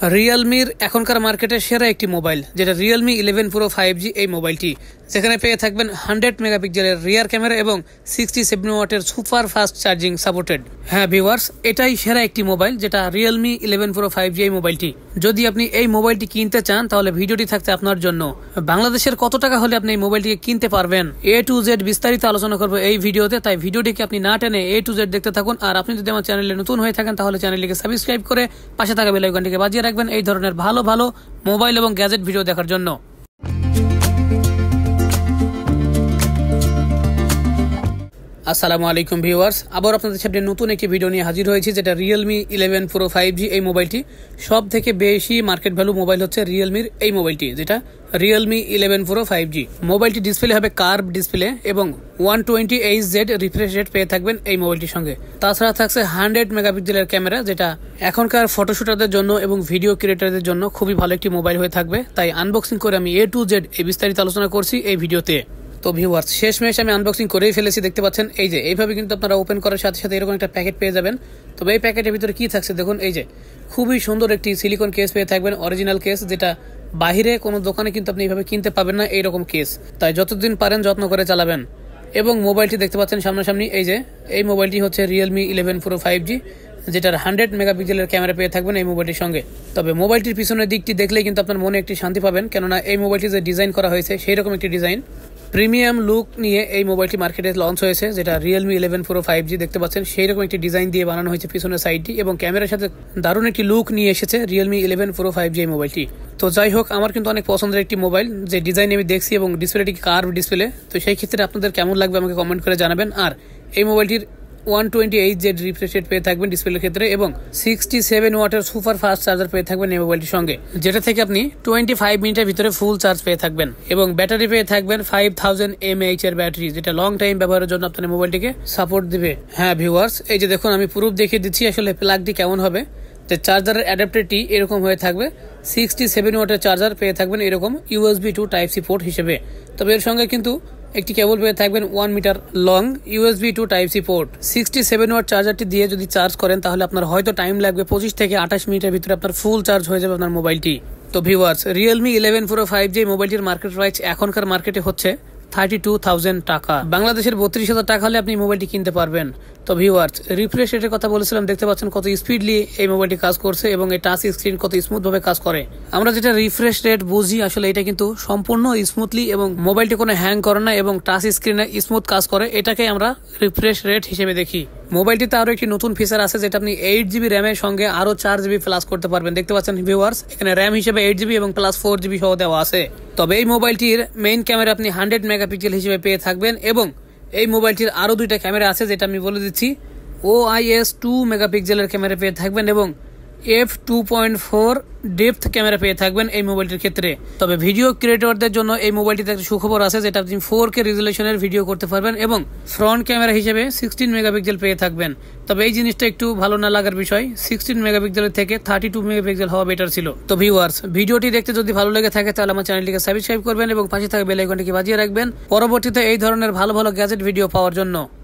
রিয়েলমির এখনকার মার্কেটে সেরা একটি মোবাইল যেটা রিয়েলমি 11 প্রো 5G এই মোবাইলটি, যেখানে পেয়ে থাকবেন 100 মেগাপিক্সেলের রিয়ার ক্যামেরা এবং 67 ওয়াটের সুপার ফাস্ট চার্জিং সাপোর্টেড। হ্যাঁ ভিউয়ার্স, এটাই সেরা একটি মোবাইল যেটা রিয়েলমি 11 প্রো 5G এই মোবাইলটি। যদি আপনি এই মোবাইলটি কিনতে চান তাহলে ভিডিওটি থাকছে আপনার জন্য। বাংলাদেশের কত টাকা হলে আপনি এই মোবাইলটিকে কিনতে পারবেন A to Z বিস্তারিত আলোচনা করবো এই ভিডিওতে, তাই ভিডিওটিকে আপনি না টেনে A to Z দেখতে থাকুন। আর আপনি যদি আমার চ্যানেলে নতুন হয়ে থাকেন তাহলে চ্যানেলটিকে সাবস্ক্রাইব করে পাশে থাকা বেল আইকনটিকে বাজিয়ে রাখবেন এই ধরনের ভালো ভালো মোবাইল এবং গ্যাজেট ভিডিও দেখার জন্য। আসসালামু আলাইকুম ভিউয়ার্স, আবার আপনাদের সামনে নতুন একটি ভিডিও নিয়ে হাজির হয়েছি যেটা রিয়েলমি 11 প্রো 5G এই মোবাইলটি। সব থেকে বেশি মার্কেট ভ্যালু মোবাইল হচ্ছে রিয়েলমির এই মোবাইলটি, যেটা রিয়েলমি 11 প্রো 5G। মোবাইলটি ডিসপ্লে হবে কার্ভ ডিসপ্লে এবং 120Hz রিফ্রেশ রেট পেয়ে থাকবেন এই মোবাইলটির সঙ্গে। তাছাড়া থাকছে 100 মেগাপিক্সেলের ক্যামেরা, যেটা এখনকার ফটোশুটারদের জন্য এবং ভিডিও ক্রিয়েটারদের জন্য খুবই ভালো একটি মোবাইল হয়ে থাকবে। তাই আনবক্সিং করে আমি A to Z এই বিস্তারিত আলোচনা করছি এই ভিডিওতে। তো ভিউয়ার্স, শেষমেশ আমি আনবক্সিং করেই ফেলেছি, দেখতে পাচ্ছেন। এই যে এইভাবে কিন্তু আপনারা ওপেন করার সাথে সাথে এরকম একটা প্যাকেট পেয়ে যাবেন। তবে এই প্যাকেটের ভিতরে কি থাকছে দেখুন, এই যে খুবই সুন্দর একটি সিলিকন কেস পেয়ে থাকবেন, অরিজিনাল কেস, যেটা বাহিরে কোনো দোকানে কিন্তু আপনি এইভাবে কিনতে পাবেন না এইরকম কেস। তাই যতদিন পারেন যত্ন করে চালাবেন। এবং মোবাইলটি দেখতে পাচ্ছেন সামনাসামনি, এই যে এই মোবাইলটি হচ্ছে রিয়েলমি 11 প্রো 5G, যেটার 100 মেগাপিক্সেলের ক্যামেরা পেয়ে থাকবেন এই মোবাইলটির সঙ্গে। তবে মোবাইলটির পিছনের দিকটি দেখলেই কিন্তু আপনার মনে একটি শান্তি পাবেন, কেননা এই মোবাইলটি যে ডিজাইন করা হয়েছে সেই রকম একটি ডিজাইন, প্রিমিয়াম লুক নিয়ে এই মোবাইলটি মার্কেটে লঞ্চ হয়েছে, যেটা রিয়েলমি 11 প্রো 5G দেখতে পাচ্ছেন। সেই রকম একটি ডিজাইন দিয়ে বানানো হয়েছে পিছনের সাইডটি, এবং ক্যামেরার সাথে দারুণ একটি লুক নিয়ে এসেছে রিয়েলমি 11 প্রো 5G এই মোবাইলটি। তো যাই হোক, আমার কিন্তু অনেক পছন্দের একটি মোবাইল, যে ডিজাইন আমি দেখছি, এবং ডিসপ্লেটি কার্ভ ডিসপ্লে। তো সেই ক্ষেত্রে আপনাদের কেমন লাগবে আমাকে কমেন্ট করে জানাবেন। আর এই মোবাইলটির 120Hz রিফ্রেশ রেট পেয়ে থাকবেন ডিসপ্লের ক্ষেত্রে, এবং 67 ওয়াটের সুপার ফাস্ট চার্জার পেয়ে থাকবেন এই মোবাইলটির সঙ্গে, যেটা থেকে আপনি 25 মিনিটের ভিতরে ফুল চার্জ পেয়ে থাকবেন। এবং ব্যাটারি পেয়ে থাকবেন 5000 mAh এর ব্যাটারি, যেটা লং টাইম ব্যবহারের জন্য আপনার মোবাইলটিকে সাপোর্ট দিবে। হ্যাঁ ভিউয়ার্স, এই যে দেখুন আমি প্রুফ দেখিয়ে দিচ্ছি আসলে প্লাগটি কেমন হবে। যে চার্জারের অ্যাডাপ্টারটি এরকম হয়ে থাকবে, 67 ওয়াটের চার্জার পেয়ে থাকবেন এরকম USB to Type-C পোর্ট হিসেবে। তবে এর সঙ্গে কিন্তু একটি কেবল পেয়ে থাকবেন 1 meter long USB to Type-C port. 67 watt চার্জারটি দিয়ে যদি চার্জ করেন তাহলে আপনার হয়তো টাইম লাগবে 25 থেকে 28 মিনিটের ভিতরে আপনার ফুল চার্জ হয়ে যাবে আপনার মোবাইলটি। তো ভিউয়ার্স, রিয়েলমি 11 প্রো 5G মোবাইলটির মার্কেট প্রাইস এখনকার মার্কেটে হচ্ছে 32,000 টাকা। বাংলাদেশের 32,000 টাকা হলে আপনি মোবাইলটি কিনতে পারবেন। তো ভিউয়ার্স, রিফ্রেশ রেটের কথা বলেছিলাম, দেখতে পাচ্ছেন কত স্পিডলি এই মোবাইলটি কাজ করছে, এবং এই টাচ স্ক্রিন কত স্মুথ ভাবে কাজ করে। আমরা যেটা রিফ্রেশ রেট বুঝি, আসলে এটা কিন্তু সম্পূর্ণ স্মুথলি, এবং মোবাইলটি কোনো হ্যাং করে না, এবং টাচ স্ক্রিনে স্মুথ কাজ করে, এটাকে আমরা রিফ্রেশ রেট হিসেবে দেখি। মোবাইলটিতে আরো একটি নতুন ফিচার আছে, যেটা আপনি 8GB র্যামের সঙ্গে আরো 4GB প্লাস করতে পারবেন। দেখতে পাচ্ছেন ভিউয়ার্স, এখানে র্যাম হিসেবে 8GB এবং প্লাস 4GB সহ দেওয়া আছে। তবে এই মোবাইলটির মেইন ক্যামেরা আপনি 100 মেগাপিক্সেল হিসেবে পেয়ে থাকবেন, এবং এই মোবাইলটির আরো দুইটা ক্যামেরা আছে, যেটা আমি বলে দিচ্ছি। OIS 2 মেগাপিক্সেলের ক্যামেরা পেয়ে থাকবেন, এবং f2.4 ডেপথ ক্যামেরা পেয়ে থাকবেন এই মোবাইলটির ক্ষেত্রে। তবে ভিডিও ক্রিয়েটরদের জন্য এই মোবাইলটিতে একটা সুখবর আছে, যেটা আপনি 4K রেজুলেশনের ভিডিও করতে পারবেন, এবং ফ্রন্ট ক্যামেরা হিসেবে 16 মেগাপিক্সেল পেয়ে থাকবেন। তবে এই জিনিসটা একটু ভালো না লাগার বিষয়, 16 মেগাপিক্সেলের থেকে 32 মেগাপিক্সেল হওয়া বেটার ছিল। তো ভিউয়ার্স, ভিডিওটি দেখতে যদি ভালো লেগে থাকে তাহলে আমার চ্যানেলটিকে সাবস্ক্রাইব করবেন এবং পাশে থাকা বেল আইকনটিকে বাজিয়ে রাখবেন পরবর্তীতে এই ধরনের ভালো ভালো গ্যাজেট ভিডিও পাওয়ার জন্য।